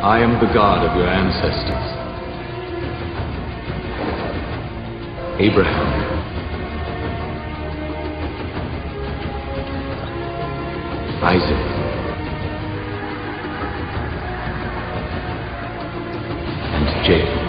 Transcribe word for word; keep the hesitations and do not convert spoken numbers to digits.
I am the God of your ancestors. Abraham, Isaac, and Jacob.